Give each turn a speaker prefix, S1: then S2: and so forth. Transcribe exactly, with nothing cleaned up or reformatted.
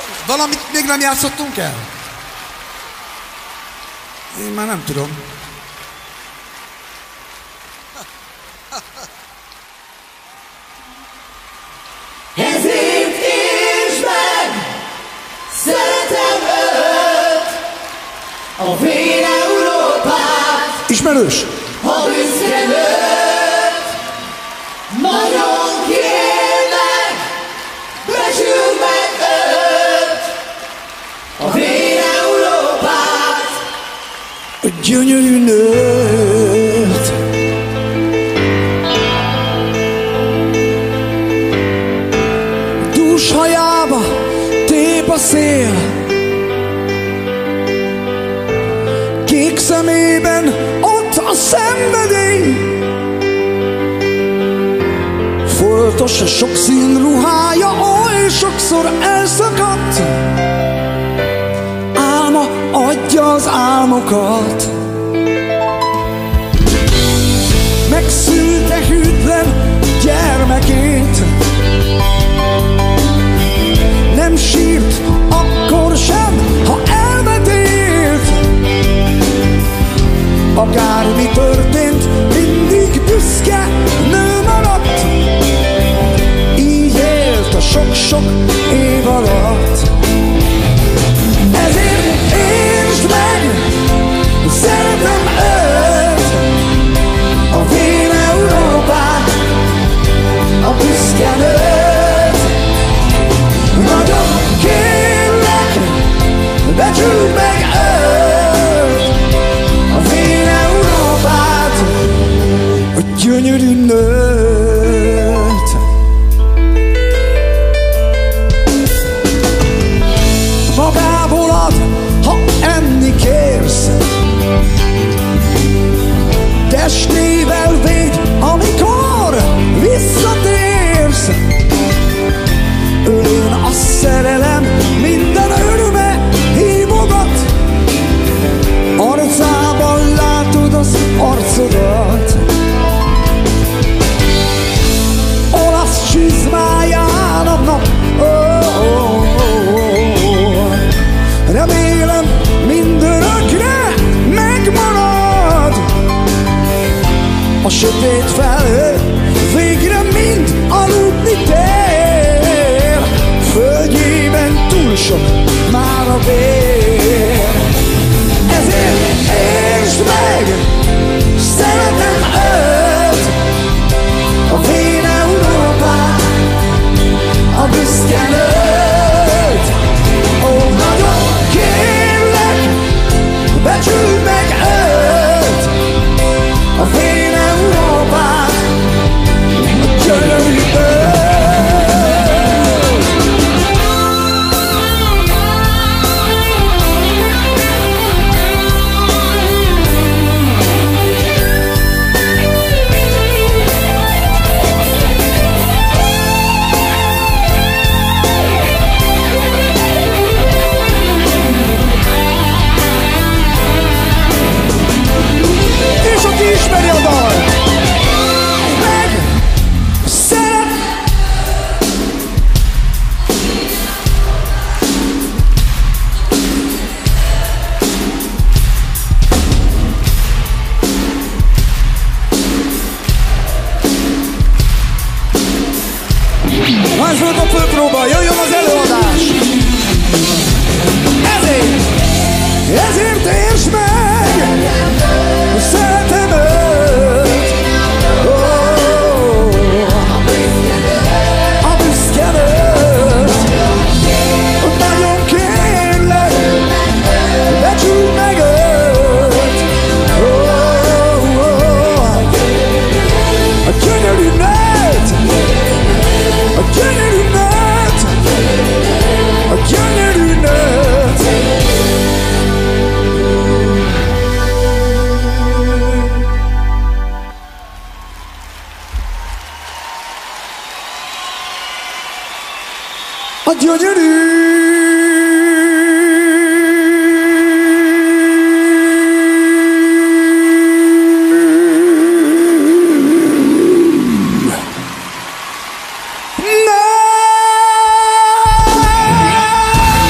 S1: Valamit még nem játszottunk el? Én már nem tudom.
S2: Ezért értsd meg, szeretem őt, a vén Európát.
S1: Ismerős?
S2: Ha büszke nőtt, nagyon kérlek, becsüld meg őt, a vén Európát.
S1: A gyönyörű nőt. Dús hajába tép a szél, kék szemében ott a szenvedély. Foltos a sokszín ruhája, oly sokszor elszakadt. Álma adja az álmokat. Megszülte hűtlen gyermekét, nem sírt akkor sem, ha elvetélt. Akármi történt, mindig büszke nő maradt. Így élt a sok-sok év alatt. Ezért értsd meg, szeretem őt, a vén Európát, a büszke nőt. Nagyon kérlek, becsüld meg őt, a vén Európát, a gyönyörű nőt. Magából ad, ha enni kérsz, testével védj, amikor visszatérsz. Ölén a szerelem, minden öröme hívogat. Arcában látod az arcodat. Olasz csizmáján a nap, oh, oh, oh. Remélem mindörökre megmarad. A sötét felhő végre mind aludni tér. Földjében túl sok már a vér. Ezért értsd meg, szeretem őt, a vén Európát, a büszke nőt. Ó, nagyon kérlek, becsüld meg őt, a vén Európát, a gyönyörű nőt. Ismeri a dal! Meg! Szeret! Ez volt a főpróba, jöjjön az előadás! Ezért! Ezért értsd meg! Szeretem őt, oh, a büszke nőt. Nagyon kérlek, becsüld meg őt, oh, oh, a gyönyörű nőt, a gyönyörű nőt, a gyönyörű nőt. A gyönyörű. Ne!